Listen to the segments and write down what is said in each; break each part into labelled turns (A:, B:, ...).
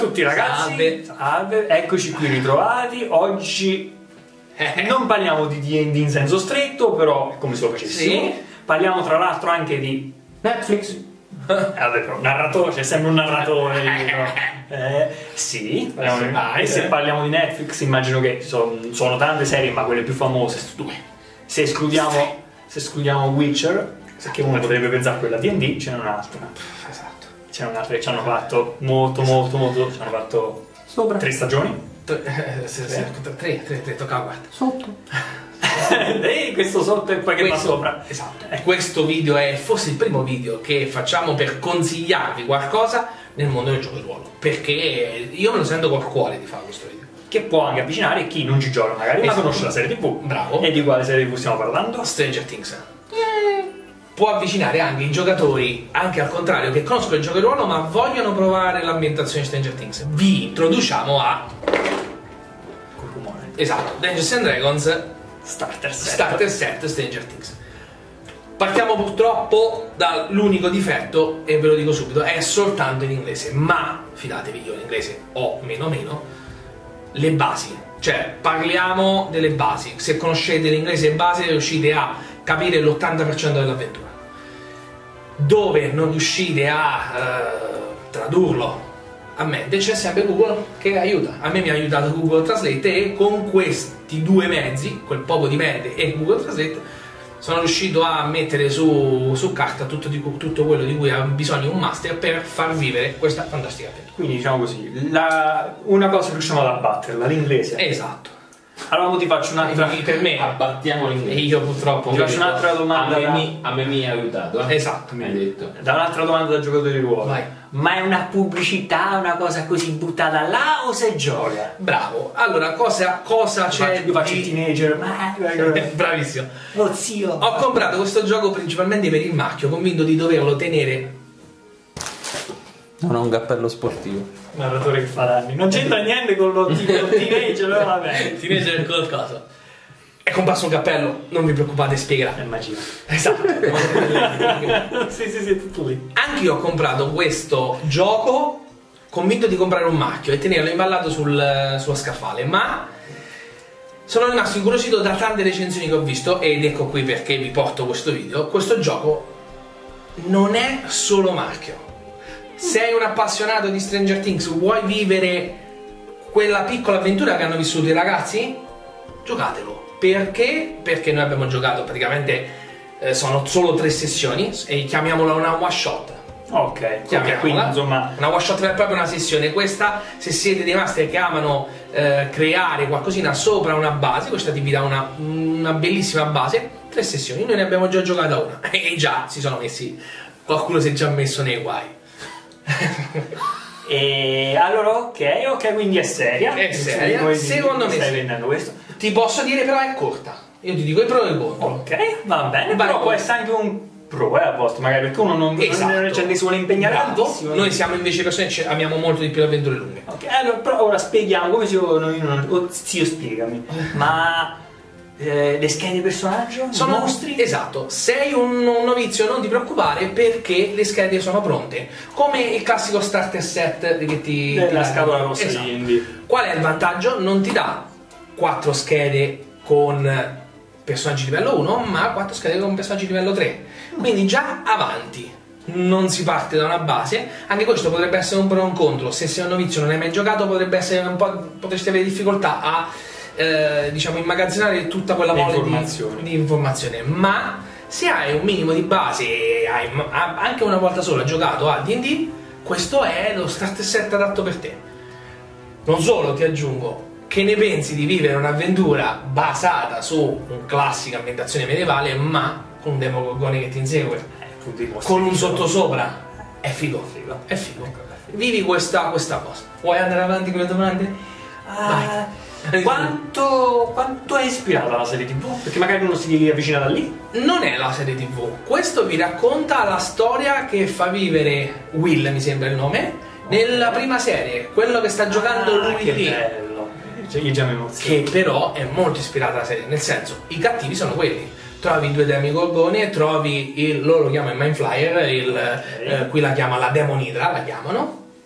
A: tutti ragazzi, salve, eccoci qui ritrovati. Oggi non parliamo di D&D in senso stretto, però è come se lo facessimo.
B: Sì.
A: Parliamo tra l'altro anche di Netflix. Vabbè, però narratore, c'è sempre un narratore. Sì, e se parliamo di Netflix immagino che sono tante serie, ma quelle più famose, se escludiamo Witcher, perché uno potrebbe pensare a quella D&D, ce n'è un'altra.
B: Esatto.
A: C'è un'altra che ci hanno fatto molto, ci hanno fatto
B: Sopra
A: 3 stagioni.
B: Tre, toccava guarda.
C: Sotto.
A: E questo sotto e poi che va sopra.
B: Esatto. Questo video è forse il primo video che facciamo per consigliarvi qualcosa nel mondo del gioco di ruolo, perché io me lo sento col cuore di fare questo video.
A: Che può anche avvicinare chi non ci gioca magari, ma conosce la serie TV.
B: Bravo.
A: E di quale serie TV stiamo parlando?
B: Stranger Things. Può avvicinare anche i giocatori, anche al contrario, che conoscono il gioco di ruolo ma vogliono provare l'ambientazione di Stranger Things. Vi introduciamo a
A: Curcumone.
B: esatto, Dungeons and Dragons
A: Starter
B: Set Stranger Things. Partiamo purtroppo dall'unico difetto, e ve lo dico subito, è soltanto in inglese, ma fidatevi, io in inglese ho meno le basi, cioè parliamo delle basi. Se conoscete l'inglese base riuscite a capire l'80% dell'avventura. Dove non riuscite a tradurlo a mente, c'è sempre Google che aiuta. A me mi ha aiutato Google Translate, e con questi due mezzi, quel poco di mente e Google Translate, sono riuscito a mettere su carta tutto quello di cui ha bisogno un master per far vivere questa fantastica avventura.
A: Quindi diciamo così, una cosa riusciamo ad abbatterla, l'inglese.
B: Esatto.
A: Allora ti faccio un'altra.
B: Per me
C: Abbattiamo l'inglese.
B: e io purtroppo
A: Ti faccio un'altra domanda.
C: A me mi ha aiutato.
B: Esatto.
C: Mi hai detto.
A: Da un'altra domanda da giocatore di ruolo.
B: Vai.
A: Ma è una pubblicità, una cosa così buttata là o se gioca?
B: Bravo. Allora, cosa c'è?
A: Io faccio il teenager,
B: Bravissimo.
A: oh zio.
B: Ho comprato questo gioco principalmente per il marchio, convinto di doverlo tenere.
C: Non ho un cappello sportivo.
A: Narratore che fa danni. Non c'entra niente con lo teenager, però vabbè.
B: Teenager qualcosa. È comparso un cappello, non vi preoccupate, spiegherà.
A: È magia.
B: Esatto.
A: sì, tutto lì.
B: Anch'io ho comprato questo gioco convinto di comprare un marchio e tenerlo imballato sullo scaffale, ma sono rimasto incuriosito da tante recensioni che ho visto, ed ecco qui perché vi porto questo video. Questo gioco non è solo marchio. Sei un appassionato di Stranger Things, vuoi vivere quella piccola avventura che hanno vissuto i ragazzi? Giocatelo. Perché? Perché noi abbiamo giocato praticamente sono solo 3 sessioni e chiamiamola una one shot.
A: Ok,
B: Chiamiamola,
A: quindi insomma
B: una one shot è proprio una sessione. Questa, se siete dei master che amano creare qualcosina sopra una base, questa ti dà una bellissima base. 3 sessioni, noi ne abbiamo già giocata una e già si sono messi, qualcuno si è già messo nei guai.
A: E allora ok, quindi è seria.
B: È seria, secondo me
A: stai
B: sì.
A: vendendo questo.
B: Ti posso dire però è corta. Io ti dico i pro e i contro.
A: Ok, va bene,
B: Vai,
A: però può
B: vai.
A: essere anche un pro a volte, magari perché uno non si vuole impegnare
B: Bravo.
A: tantissimo.
B: Noi siamo invece persone che amiamo molto di più le avventure lunghe.
A: Ok, allora però ora spieghiamo come si zio spiegami. Ma le schede di personaggio?
B: Sono
A: mostri?
B: Esatto, sei un novizio, non ti preoccupare perché le schede sono pronte. Come il classico starter set che ti
A: La
B: dà.
A: scatola rossa
B: Esatto.
A: di D&D.
B: Qual è il vantaggio? Non ti dà 4 schede con personaggi livello 1, ma 4 schede con personaggi livello 3. Quindi già avanti. Non si parte da una base. Anche questo potrebbe essere un pro e un contro. Se sei un novizio e non hai mai giocato, potrebbe essere un po'. Potresti avere difficoltà a diciamo immagazzinare tutta quella mole di informazione. Ma se hai un minimo di base e hai anche una volta sola giocato a D&D, questo è lo starter set adatto per te. Non solo, ti aggiungo, che ne pensi di vivere un'avventura basata su una classica ambientazione medievale, ma con un Demogorgone che ti insegue, con un sottosopra? È figo. È figo. Vivi questa cosa. Vuoi andare avanti con le domande? Vai.
A: Quanto è ispirata la serie TV? Perché magari uno si avvicina da lì.
B: Non è la serie TV. Questo vi racconta la storia che fa vivere Will, mi sembra il nome, nella prima serie, quello che sta giocando lui
A: che
B: lì.
A: bello. Io già mi emoziono.
B: Che però è molto ispirata alla serie, nel senso, i cattivi sono quelli. Trovi 2 Demogorgoni e trovi loro lo chiamano il Mind Flyer, qui la chiama la Demon Hydra, la chiamano.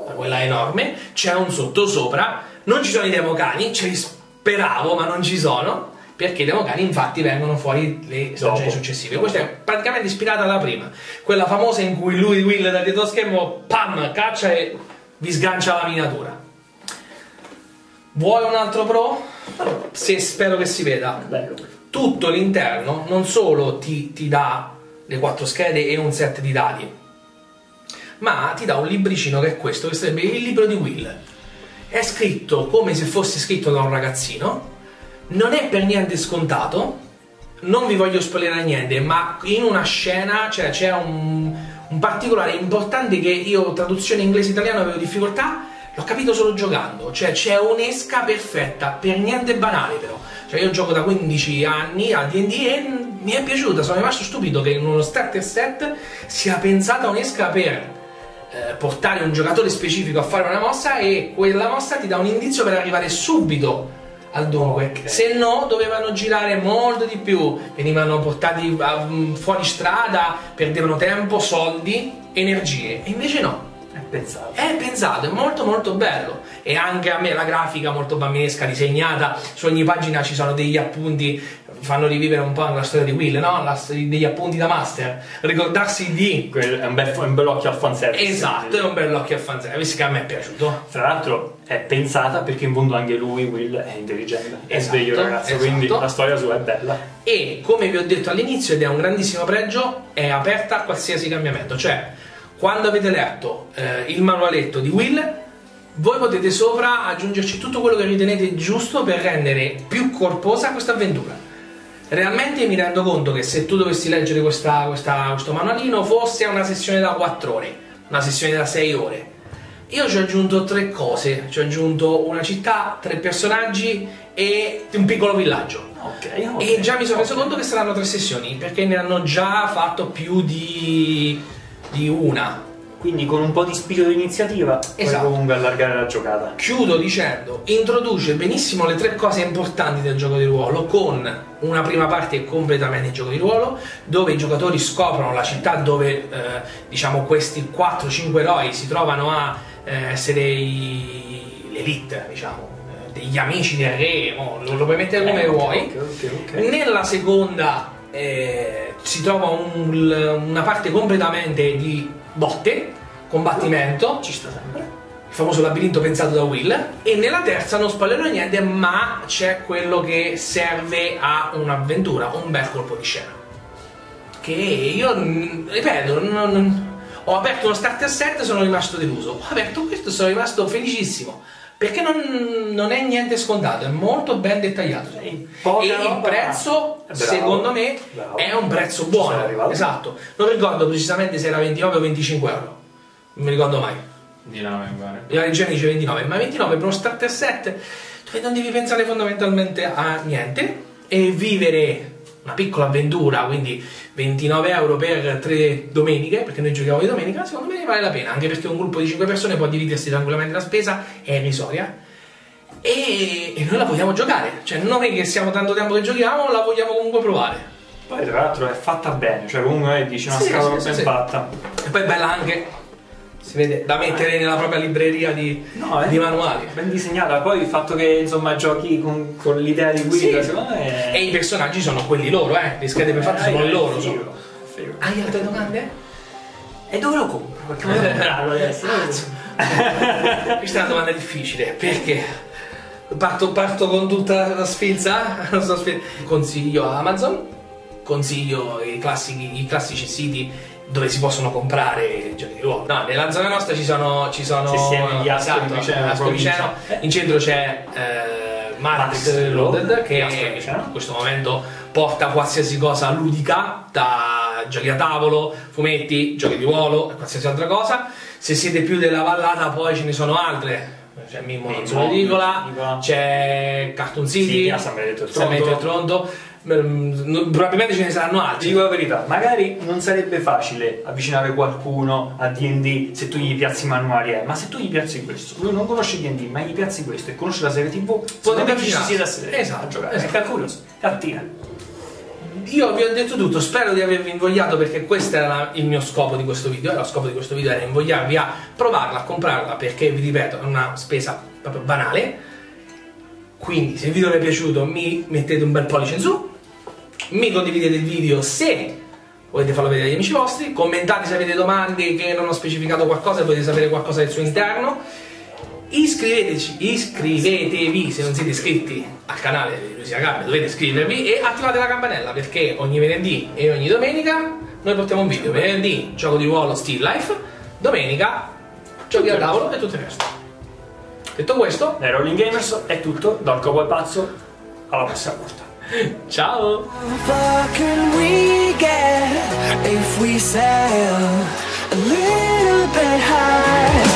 B: quella enorme, c'è un sottosopra, non ci sono i democani, ce li speravo ma non ci sono, perché i democani infatti vengono fuori le stagioni successive. Questa è praticamente ispirata alla prima, quella famosa in cui lui, Will, da dietro lo schermo, pam, caccia e vi sgancia la miniatura. Vuoi un altro pro? Se spero che si veda.
A: Bello.
B: Tutto l'interno non solo ti dà le 4 schede e un set di dadi, ma ti dà un libricino che è questo, che sarebbe il libro di Will. È scritto come se fosse scritto da un ragazzino, non è per niente scontato, non vi voglio spoilerare niente, ma in una scena c'è un particolare importante che io, traduzione inglese-italiano, avevo difficoltà, l'ho capito solo giocando, cioè c'è un'esca perfetta, per niente banale però. Cioè io gioco da 15 anni a D&D e mi è piaciuta, sono rimasto stupito che in uno starter set sia pensata un'esca per portare un giocatore specifico a fare una mossa, e quella mossa ti dà un indizio per arrivare subito al dunque.
A: Okay.
B: Se no dovevano girare molto di più, venivano portati fuori strada, perdevano tempo, soldi, energie, e invece no. È pensato, è molto molto bello. E anche a me la grafica molto bambinesca, disegnata, su ogni pagina ci sono degli appunti, fanno rivivere un po' la storia di Will, no? Degli appunti da master, ricordarsi di...
A: È un bel occhio al fanservice.
B: Esatto, è un bel occhio al fanservice che a me è piaciuto.
A: Tra l'altro è pensata perché in fondo anche lui, Will, è intelligente, è
B: Esatto,
A: sveglio ragazzo,
B: esatto.
A: quindi la storia sua è bella.
B: E come vi ho detto all'inizio, ed è un grandissimo pregio, è aperta a qualsiasi cambiamento. Cioè, quando avete letto il manualetto di Will, voi potete sopra aggiungerci tutto quello che ritenete giusto per rendere più corposa questa avventura. Realmente mi rendo conto che se tu dovessi leggere questo manualino fosse una sessione da 4 ore, una sessione da 6 ore. Io ci ho aggiunto 3 cose, ci ho aggiunto una città, 3 personaggi e un piccolo villaggio.
A: Ok.
B: E già mi sono reso conto che saranno 3 sessioni, perché ne hanno già fatto più di una.
A: Quindi con un po' di spirito di iniziativa puoi comunque allargare la giocata.
B: Chiudo dicendo, introduce benissimo le 3 cose importanti del gioco di ruolo, con una prima parte completamente di gioco di ruolo, dove i giocatori scoprono la città dove diciamo questi 4-5 eroi si trovano a essere l'elite, diciamo, degli amici del re, lo puoi mettere come vuoi.
A: Okay.
B: Nella seconda si trova una parte completamente di botte, combattimento,
A: ci sta sempre,
B: il famoso labirinto pensato da Will, e nella terza non spoilerò niente, ma c'è quello che serve a un'avventura, un bel colpo di scena, che io, ripeto, ho aperto uno starter set e sono rimasto deluso, ho aperto questo e sono rimasto felicissimo, perché non è niente scontato, è molto ben dettagliato. E il prezzo, secondo me, è un prezzo buono. Esatto. Non ricordo precisamente se era 29 o 25 euro. Non mi ricordo mai.
C: 29 mi pare.
B: La regione dice 29, ma 29 per uno starter set dove non devi pensare fondamentalmente a niente e vivere una piccola avventura, quindi 29 euro per 3 domeniche, perché noi giochiamo di domenica, secondo me vale la pena, anche perché un gruppo di 5 persone può dividersi tranquillamente la spesa, è irrisoria, e noi la vogliamo giocare, cioè noi che siamo tanto tempo che giochiamo la vogliamo comunque provare.
A: Poi tra l'altro è fatta bene, cioè comunque dici una scatola ben fatta.
B: E poi è bella anche, si vede, da mettere nella propria libreria di manuali.
A: Ben disegnata, poi il fatto che insomma giochi con l'idea di guida, secondo me.
B: E i personaggi sono quelli loro, le schede per fatte sono loro.
A: Figo.
B: Hai altre domande?
A: E dove lo compro? Perché volevo comprarlo adesso.
B: Questa è una domanda difficile, perché parto con tutta la sfilza. Consiglio Amazon, consiglio i classici siti dove si possono comprare giochi di ruolo. No, nella zona nostra ci sono
A: gli
B: Ascoli Viceno. In centro c'è Matrix Reloaded, che in questo momento porta qualsiasi cosa ludica, da giochi da tavolo, fumetti, giochi di ruolo e qualsiasi altra cosa. Se siete più della vallata poi ce ne sono altre, c'è Mimmo non sono ridicola, c'è Cartoon City, San Benedetto del Tronto. Probabilmente ce ne saranno altri.
A: Dico la verità, magari non sarebbe facile avvicinare qualcuno a D&D se tu gli piazzi i manuali, ma se tu gli piazzi questo, lui non conosce D&D ma gli piazzi questo e conosce la serie TV, potrebbe ci sia da sedere a giocare. È curioso, cattina.
B: io vi ho detto tutto, spero di avervi invogliato, perché questo era il mio scopo di questo video. Lo scopo di questo video era invogliarvi a provarla, a comprarla, perché vi ripeto è una spesa proprio banale. Quindi se il video vi è piaciuto mi mettete un bel pollice in su, mi condividete il video se volete farlo vedere agli amici vostri, commentate se avete domande, che non ho specificato qualcosa e volete sapere qualcosa del suo interno. Iscrivetevi se non siete iscritti al canale di Lucia Gabbia, dovete iscrivervi e attivate la campanella, perché ogni venerdì e ogni domenica noi portiamo un video. Venerdì gioco di ruolo Still Life, domenica giochi a tavolo e tutto il resto. Detto questo,
A: dai Rolling Gamers è tutto, dal Cowboy Pazzo alla prossima volta.
B: ciao!
D: far can we get if we sail a little bit high?